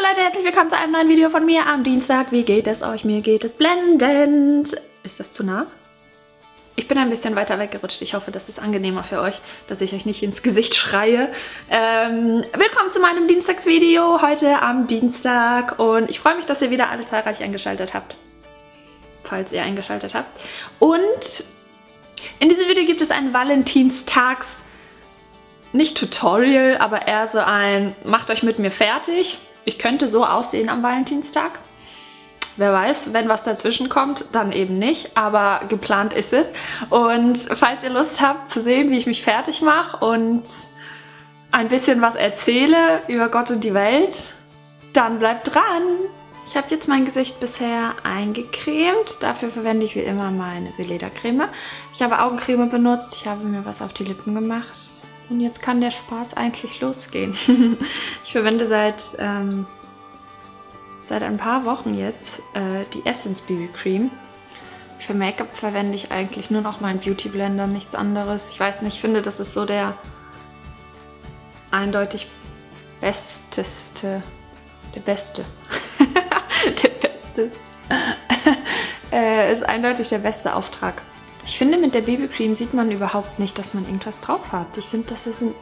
Leute, herzlich willkommen zu einem neuen Video von mir am Dienstag. Wie geht es euch? Mir geht es blendend. Ist das zu nah? Ich bin ein bisschen weiter weggerutscht. Ich hoffe, das ist angenehmer für euch, dass ich euch nicht ins Gesicht schreie. Willkommen zu meinem Dienstagsvideo heute am Dienstag. Und ich freue mich, dass ihr wieder alle zahlreich eingeschaltet habt. Falls ihr eingeschaltet habt. Und in diesem Video gibt es ein Valentinstags, nicht Tutorial, aber eher so ein macht euch mit mir fertig. Ich könnte so aussehen am Valentinstag. Wer weiß, wenn was dazwischen kommt, dann eben nicht, aber geplant ist es. Und falls ihr Lust habt zu sehen, wie ich mich fertig mache und ein bisschen was erzähle über Gott und die Welt, dann bleibt dran! Ich habe jetzt mein Gesicht bisher eingecremt. Dafür verwende ich wie immer meine Veleda-Creme. Ich habe Augencreme benutzt, ich habe mir was auf die Lippen gemacht. Und jetzt kann der Spaß eigentlich losgehen. Ich verwende seit ein paar Wochen jetzt die Essence BB Cream. Für Make-up verwende ich eigentlich nur noch meinen Beauty Blender, nichts anderes. Ich weiß nicht, ich finde, das ist so der eindeutig besteste. Der beste. Der besteste. Ist eindeutig der beste Auftrag. Ich finde, mit der BB Cream sieht man überhaupt nicht, dass man irgendwas drauf hat. Ich finde, das ist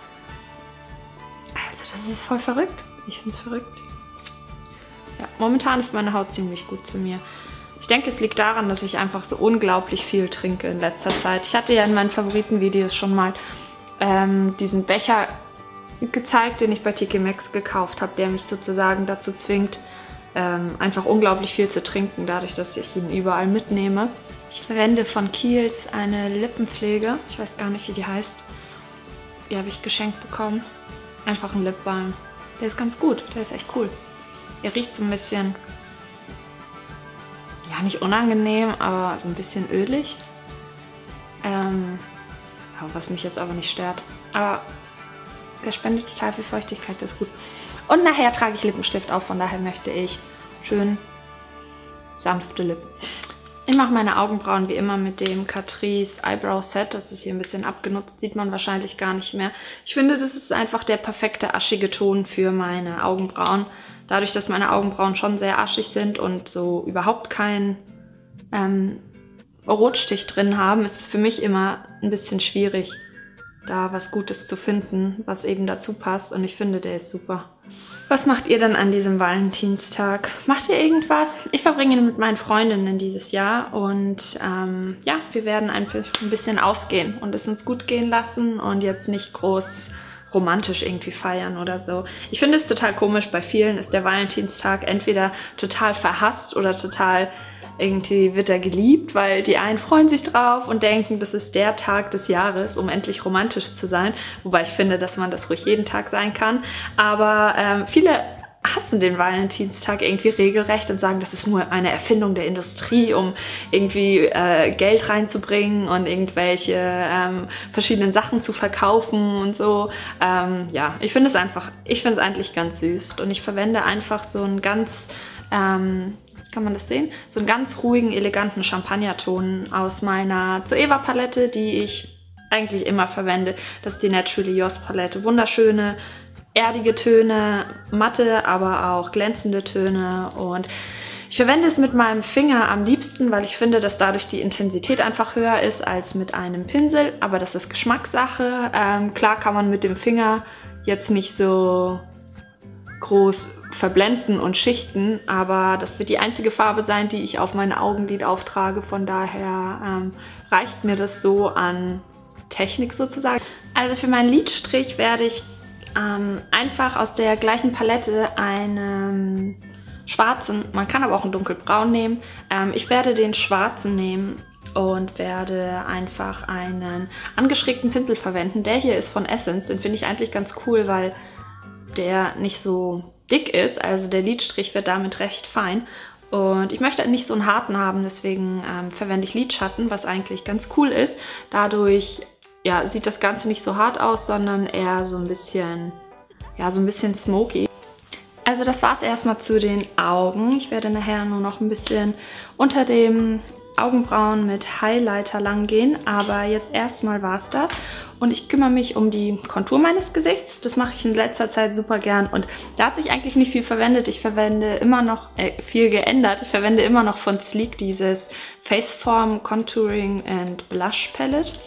das ist voll verrückt. Ich finde es verrückt. Ja, momentan ist meine Haut ziemlich gut zu mir. Ich denke, es liegt daran, dass ich einfach so unglaublich viel trinke in letzter Zeit. Ich hatte ja in meinen Favoritenvideos schon mal diesen Becher gezeigt, den ich bei TK Maxx gekauft habe, der mich sozusagen dazu zwingt, einfach unglaublich viel zu trinken, dadurch, dass ich ihn überall mitnehme. Ich verwende von Kiehl's eine Lippenpflege. Ich weiß gar nicht, wie die heißt. Die habe ich geschenkt bekommen. Einfach ein Lip Balm. Der ist ganz gut. Der ist echt cool. Er riecht so ein bisschen, ja, nicht unangenehm, aber so ein bisschen ölig. Was mich jetzt aber nicht stört. Aber der spendet total viel Feuchtigkeit, das ist gut. Und nachher trage ich Lippenstift auf, von daher möchte ich schön sanfte Lippen. Ich mache meine Augenbrauen wie immer mit dem Catrice Eyebrow Set. Das ist hier ein bisschen abgenutzt, sieht man wahrscheinlich gar nicht mehr. Ich finde, das ist einfach der perfekte aschige Ton für meine Augenbrauen. Dadurch, dass meine Augenbrauen schon sehr aschig sind und so überhaupt keinen Rotstich drin haben, ist es für mich immer ein bisschen schwierig, da was Gutes zu finden, was eben dazu passt. Und ich finde, der ist super. Was macht ihr denn an diesem Valentinstag? Macht ihr irgendwas? Ich verbringe ihn mit meinen Freundinnen dieses Jahr und ja, wir werden einfach ein bisschen ausgehen und es uns gut gehen lassen und jetzt nicht groß romantisch irgendwie feiern oder so. Ich finde es total komisch, bei vielen ist der Valentinstag entweder total verhasst oder total irgendwie wird er geliebt, weil die einen freuen sich drauf und denken, das ist der Tag des Jahres, um endlich romantisch zu sein. Wobei ich finde, dass man das ruhig jeden Tag sein kann. Aber viele hassen den Valentinstag irgendwie regelrecht und sagen, das ist nur eine Erfindung der Industrie, um irgendwie Geld reinzubringen und irgendwelche verschiedenen Sachen zu verkaufen und so. Ja, ich finde es eigentlich ganz süß. Und ich verwende einfach so einen ganz kann man das sehen? So einen ganz ruhigen, eleganten Champagnerton aus meiner Zoeva Palette, die ich eigentlich immer verwende. Das ist die Naturally Yours Palette. Wunderschöne, erdige Töne, matte, aber auch glänzende Töne. Und ich verwende es mit meinem Finger am liebsten, weil ich finde, dass dadurch die Intensität einfach höher ist als mit einem Pinsel. Aber das ist Geschmackssache. Klar kann man mit dem Finger jetzt nicht so groß verblenden und schichten, aber das wird die einzige Farbe sein, die ich auf meine Augenlid auftrage. Von daher reicht mir das so an Technik sozusagen. Also für meinen Lidstrich werde ich einfach aus der gleichen Palette einen schwarzen, man kann aber auch einen dunkelbraun nehmen. Ich werde den schwarzen nehmen und werde einfach einen angeschrägten Pinsel verwenden. Der hier ist von Essence, den finde ich eigentlich ganz cool, weil der nicht so dick ist, also der Lidstrich wird damit recht fein. Und ich möchte nicht so einen harten haben, deswegen verwende ich Lidschatten, was eigentlich ganz cool ist. Dadurch ja, sieht das Ganze nicht so hart aus, sondern eher so ein bisschen, ja, so ein bisschen smoky. Also das war es erstmal zu den Augen. Ich werde nachher nur noch ein bisschen unter dem Augenbrauen mit Highlighter lang gehen, aber jetzt erstmal war es das. Und ich kümmere mich um die Kontur meines Gesichts. Das mache ich in letzter Zeit super gern und da hat sich eigentlich nicht viel verwendet. Ich verwende immer noch, viel geändert. Ich verwende immer noch von Sleek dieses Faceform Contouring and Blush Palette.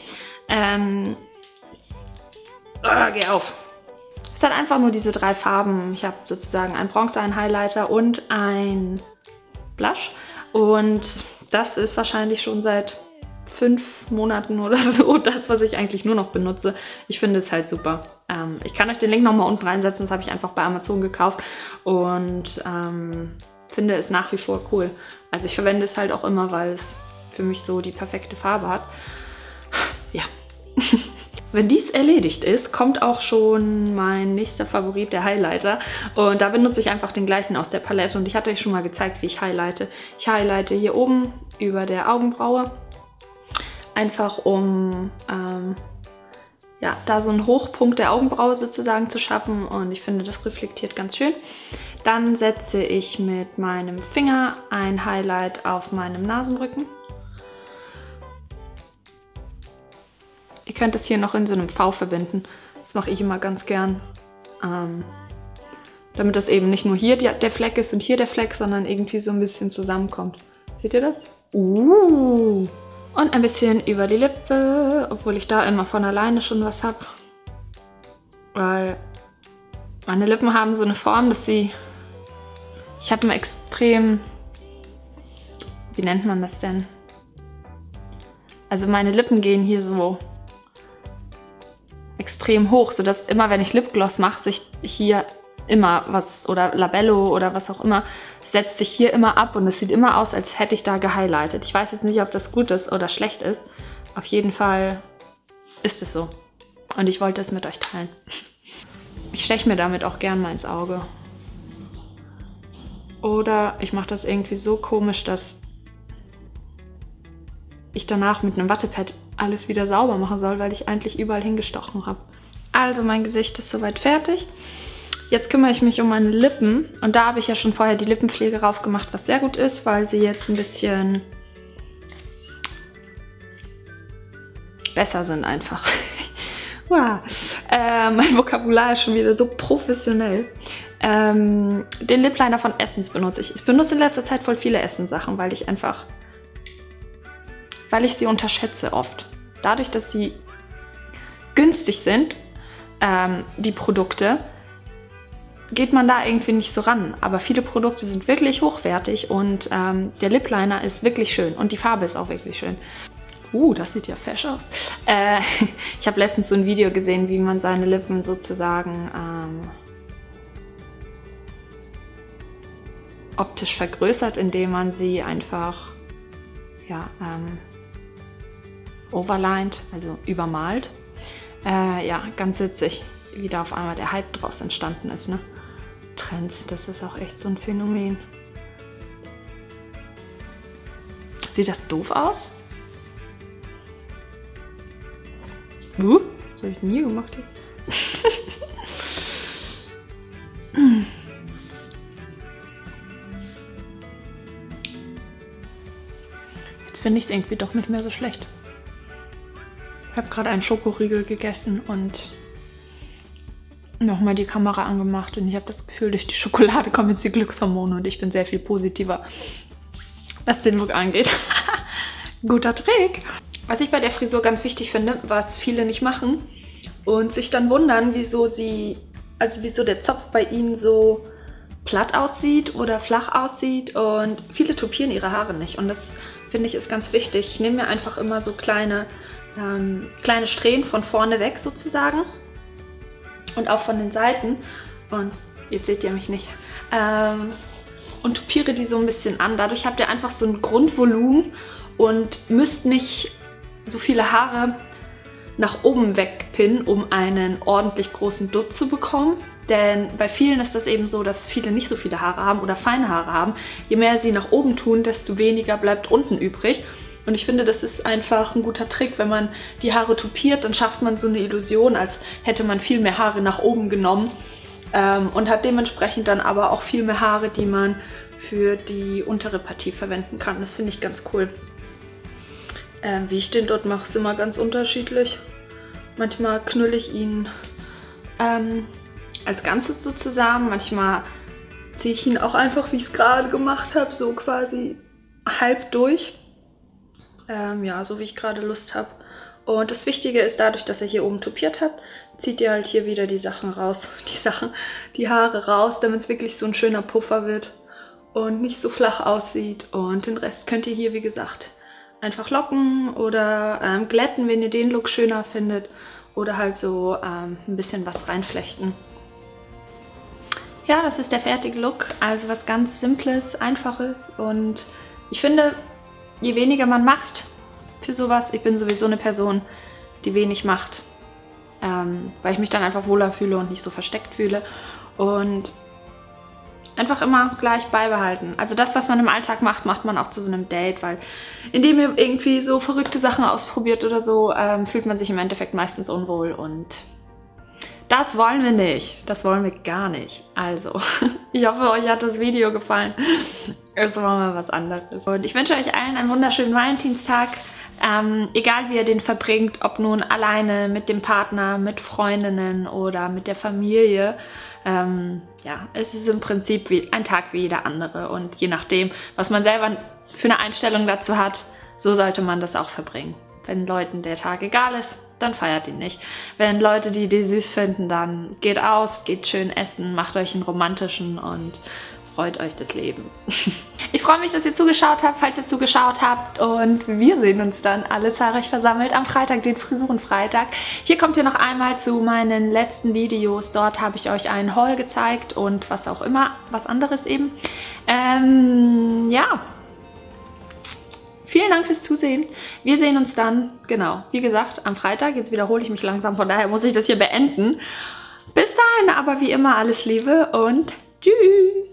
Geh auf! Es hat einfach nur diese 3 Farben. Ich habe sozusagen ein Bronzer, ein Highlighter und ein Blush. Und das ist wahrscheinlich schon seit 5 Monaten oder so das, was ich eigentlich nur noch benutze. Ich finde es halt super. Ich kann euch den Link nochmal unten reinsetzen. Das habe ich einfach bei Amazon gekauft und finde es nach wie vor cool. Also ich verwende es halt auch immer, weil es für mich so die perfekte Farbe hat. Ja. Wenn dies erledigt ist, kommt auch schon mein nächster Favorit, der Highlighter. Und da benutze ich einfach den gleichen aus der Palette. Und ich hatte euch schon mal gezeigt, wie ich highlighte. Ich highlighte hier oben über der Augenbraue. Einfach um ja, da so einen Hochpunkt der Augenbraue sozusagen zu schaffen. Und ich finde, das reflektiert ganz schön. Dann setze ich mit meinem Finger ein Highlight auf meinem Nasenrücken. Ihr könnt es hier noch in so einem V verbinden. Das mache ich immer ganz gern. Damit das eben nicht nur hier der Fleck ist und hier der Fleck, sondern irgendwie so ein bisschen zusammenkommt. Seht ihr das? Und ein bisschen über die Lippe, obwohl ich da immer von alleine schon was habe. Weil meine Lippen haben so eine Form, dass sie... Ich habe immer extrem... Wie nennt man das denn? Also meine Lippen gehen hier so... extrem hoch, sodass immer, wenn ich Lipgloss mache, sich hier immer was, oder Labello oder was auch immer, setzt sich hier immer ab und es sieht immer aus, als hätte ich da gehighlightet. Ich weiß jetzt nicht, ob das gut ist oder schlecht ist. Auf jeden Fall ist es so. Und ich wollte es mit euch teilen. Ich steche mir damit auch gern mal ins Auge. Oder ich mache das irgendwie so komisch, dass ich danach mit einem Wattepad alles wieder sauber machen soll, weil ich eigentlich überall hingestochen habe. Also mein Gesicht ist soweit fertig. Jetzt kümmere ich mich um meine Lippen und da habe ich ja schon vorher die Lippenpflege rauf gemacht, was sehr gut ist, weil sie jetzt ein bisschen besser sind einfach. Wow. Mein Vokabular ist schon wieder so professionell. Den Lip Liner von Essence benutze ich. Ich benutze in letzter Zeit voll viele Essence-Sachen, weil ich sie unterschätze oft. Dadurch, dass sie günstig sind, die Produkte, geht man da irgendwie nicht so ran. Aber viele Produkte sind wirklich hochwertig und der Lip Liner ist wirklich schön und die Farbe ist auch wirklich schön. Das sieht ja fesch aus. Ich habe letztens so ein Video gesehen, wie man seine Lippen sozusagen optisch vergrößert, indem man sie einfach overlined, also übermalt. Ja, ganz witzig, wie da auf einmal der Hype draus entstanden ist, ne? Trends, das ist auch echt so ein Phänomen. Sieht das doof aus? Was habe ich denn hier gemacht? Jetzt finde ich es irgendwie doch nicht mehr so schlecht. Ich habe gerade einen Schokoriegel gegessen und nochmal die Kamera angemacht und ich habe das Gefühl, durch die Schokolade kommen jetzt die Glückshormone und ich bin sehr viel positiver, was den Look angeht. Guter Trick! Was ich bei der Frisur ganz wichtig finde, was viele nicht machen und sich dann wundern, wieso der Zopf bei ihnen so platt aussieht oder flach aussieht, und viele tupieren ihre Haare nicht und das finde ich ist ganz wichtig. Ich nehme mir einfach immer so kleine Strähnen von vorne weg sozusagen und auch von den Seiten, und jetzt seht ihr mich nicht, und tupiere die so ein bisschen an. Dadurch habt ihr einfach so ein Grundvolumen und müsst nicht so viele Haare nach oben wegpinnen, um einen ordentlich großen Dutt zu bekommen. Denn bei vielen ist das eben so, dass viele nicht so viele Haare haben oder feine Haare haben. Je mehr sie nach oben tun, desto weniger bleibt unten übrig. Und ich finde, das ist einfach ein guter Trick. Wenn man die Haare tupiert, dann schafft man so eine Illusion, als hätte man viel mehr Haare nach oben genommen. Und hat dementsprechend dann aber auch viel mehr Haare, die man für die untere Partie verwenden kann. Das finde ich ganz cool. Wie ich den dort mache, ist immer ganz unterschiedlich. Manchmal knülle ich ihn als Ganzes so zusammen. Manchmal ziehe ich ihn auch einfach, wie ich es gerade gemacht habe, so quasi halb durch. Ja, so wie ich gerade Lust habe. Und das Wichtige ist, dadurch, dass ihr hier oben tupiert habt, zieht ihr halt hier wieder die Sachen raus. Die Haare raus, damit es wirklich so ein schöner Puffer wird und nicht so flach aussieht. Und den Rest könnt ihr hier, wie gesagt, einfach locken oder glätten, wenn ihr den Look schöner findet. Oder halt so ein bisschen was reinflechten. Ja, das ist der fertige Look. Also was ganz Simples, Einfaches. Und ich finde, je weniger man macht für sowas, ich bin sowieso eine Person, die wenig macht, weil ich mich dann einfach wohler fühle und nicht so versteckt fühle. Und einfach immer gleich beibehalten. Also das, was man im Alltag macht, macht man auch zu so einem Date, weil indem ihr irgendwie so verrückte Sachen ausprobiert oder so, fühlt man sich im Endeffekt meistens unwohl und das wollen wir nicht. Das wollen wir gar nicht. Also, ich hoffe, euch hat das Video gefallen. Es war mal was anderes. Und ich wünsche euch allen einen wunderschönen Valentinstag. Egal wie ihr den verbringt, ob nun alleine, mit dem Partner, mit Freundinnen oder mit der Familie. Ja, es ist im Prinzip wie ein Tag wie jeder andere. Und je nachdem, was man selber für eine Einstellung dazu hat, so sollte man das auch verbringen. Wenn Leuten der Tag egal ist, dann feiert ihn nicht. Wenn Leute die Idee süß finden, dann geht aus, geht schön essen, macht euch einen romantischen und freut euch des Lebens. Ich freue mich, dass ihr zugeschaut habt, falls ihr zugeschaut habt, und wir sehen uns dann alle zahlreich versammelt am Freitag, den Frisurenfreitag. Hier kommt ihr noch einmal zu meinen letzten Videos. Dort habe ich euch einen Haul gezeigt und was auch immer, was anderes eben. Ja. Vielen Dank fürs Zusehen. Wir sehen uns dann, genau, wie gesagt, am Freitag. Jetzt wiederhole ich mich langsam, von daher muss ich das hier beenden. Bis dahin aber wie immer alles Liebe und tschüss.